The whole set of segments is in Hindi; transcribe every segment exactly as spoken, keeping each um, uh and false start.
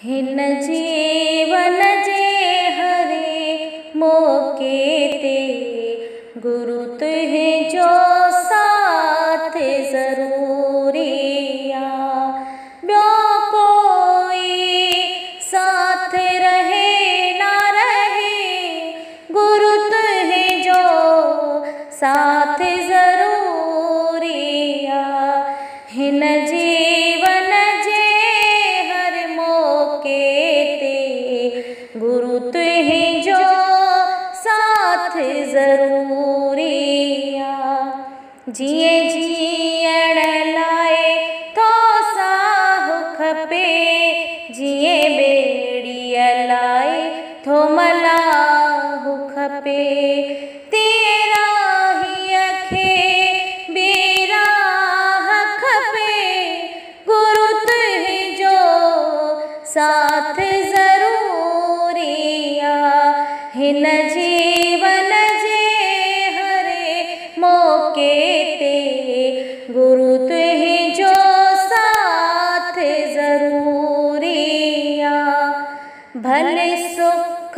हिन जीवन जे हरे मौके ते गुरु तुंहिंजो साथ ज़रूरी आ। ॿियो कोई साथ रहे ना रहे, गुरु तुंहिंजो साथ ज़रूरी आ। हिन जीवन जे हर मौके ते गुरु तुंहिंजो साथ ज़रूरी आ। जिए जीअण लाइ तो साहु खपे, जिए ॿेड़ीअ लाइ थो मलाहु खपे। तीअं राहीअ खे ॿी राह खपे, गुरु तुंहिंजो साथ ज़रूरी आ। हिन जीवन जे हरे मौके ते गुरु तुंहिंजो साथ ज़रूरी आ। भले सुख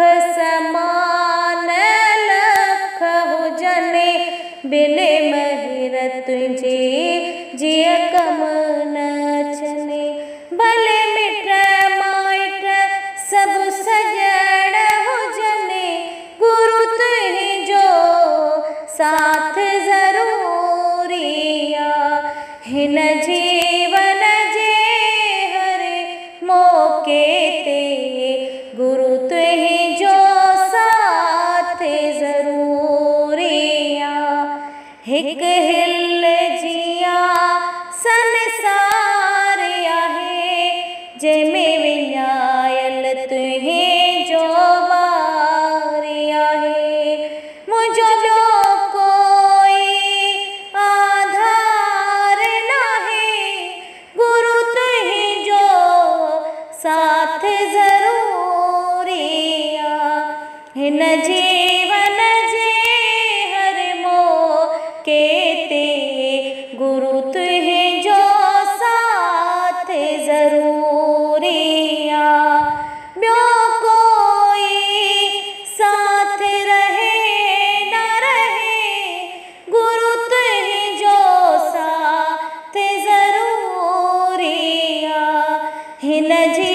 समान लख हुजनि, बिन महिर तुंहिंजे जीअ कम न अचनि। भले मिट माइट सभु सॼण हुजनि, गुरु तुंहिंजो साथ ज़रूरी आ। हिन जीवन जे हरे मौके ते गुरु तुंहिंजो साथ ज़रूरी आ। हिकु हिल जियां संसार आहे, जंहिंमें विञायल तुंहिंजो वार आहे। मुंहिंजो ॿियो कोई आधार नाहे, गुरु तुंहिंजो साथ ज़रूरी आ। हिन जीवन जे हर मौके ते गुरु तुंहिंजो साथ ज़रूरी आ। ॿियो कोई साथ रहे ना रहे, गुरु तुंहिंजो साथ ज़रूरी आ। हिन जी